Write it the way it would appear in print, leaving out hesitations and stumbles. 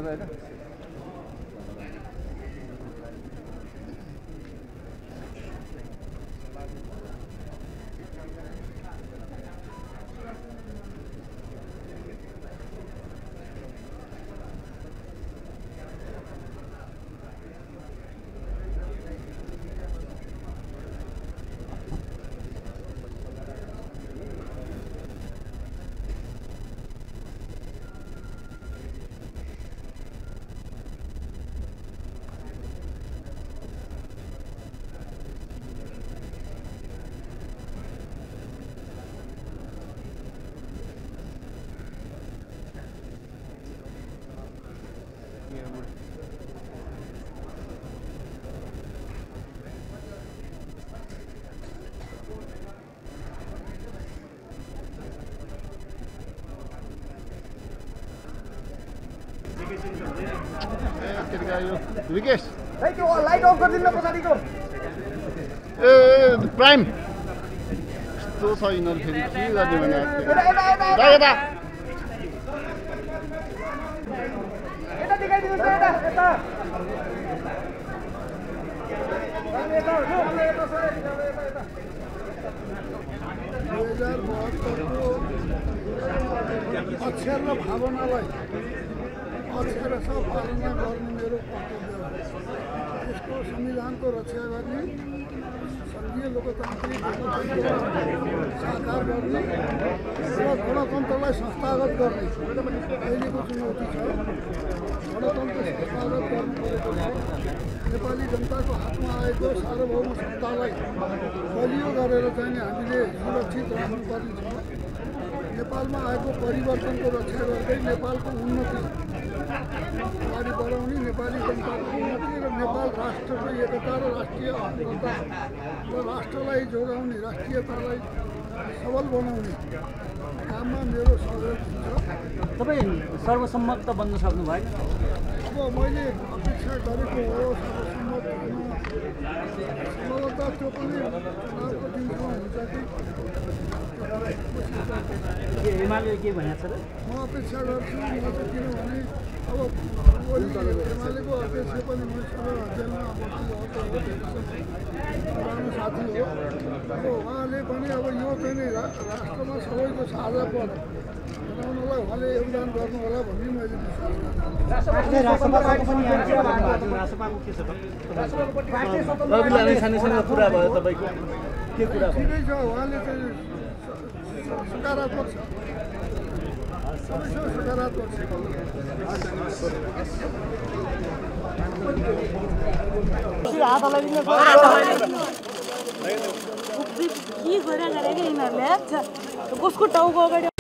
तपाईँ हैन Vikesh light of गरिदिनु पछाडिको ए प्राइम यस्तो छ यिनीहरू फेरि के गर्ने भने यता देखाइदिनुहोस् न यता 2072 अक्षर र भावनालाई अक्षरशः पालना गर्ने मेरो कर्तव्य हो। यसको संविधानको रक्षा गर्ने संघीय लोकतान्त्रिक साकार गर्ने र गणतन्त्रलाई संस्थागत गर्ने अहिलेको चुनौती छ। गणतन्त्र संस्थागत गर्नु परेको छ। नेपाली जनताको हातमा आएको सार्वभौम सत्तालाई बलियो गरेर चाहिँ हामीले सुरक्षित राख्नुपर्ने छ। नेपालमा आएको परिवर्तनको रक्षा गर्दै नेपालको उन्नति अगाडि बढाउने, नेपाली जनताको उन्नति र नेपाल राष्ट्रको एकता र राष्ट्रिय अखण्डता र राष्ट्रलाई जोगाउने, राष्ट्रियतालाई सबल बनाउने काममा मेरो सहयोग हुन्छ। तपाईँ सर्वसम्मत त बन्न सक्नु भएन। अब मैले अपेक्षा गरेको हो सर्वसम्मत हुन। सम्भवतः त्यो पनि चुनावको दिनमा हुन्छ कि एमाले के भनेको छ र? म अपेक्षा गर्छु। म चाहिँ किनभने अब एमालेको अध्यक्ष पनि मसँग जेलमा पुरानो साथी हो। अब उहाँले पनि अब यो चाहिँ नि राष्ट्रमा सबैको साझा पद बनाउनलाई उहाँले योगदान गर्नु होला भन्ने मैले विश्वास गर्छु। ठिकै छ, उहाँले चाहिँ सकारात्मक छ, सबैसँग सकारात्मक छ। के गरेको यिनीहरूले कसको टाउको अगाडि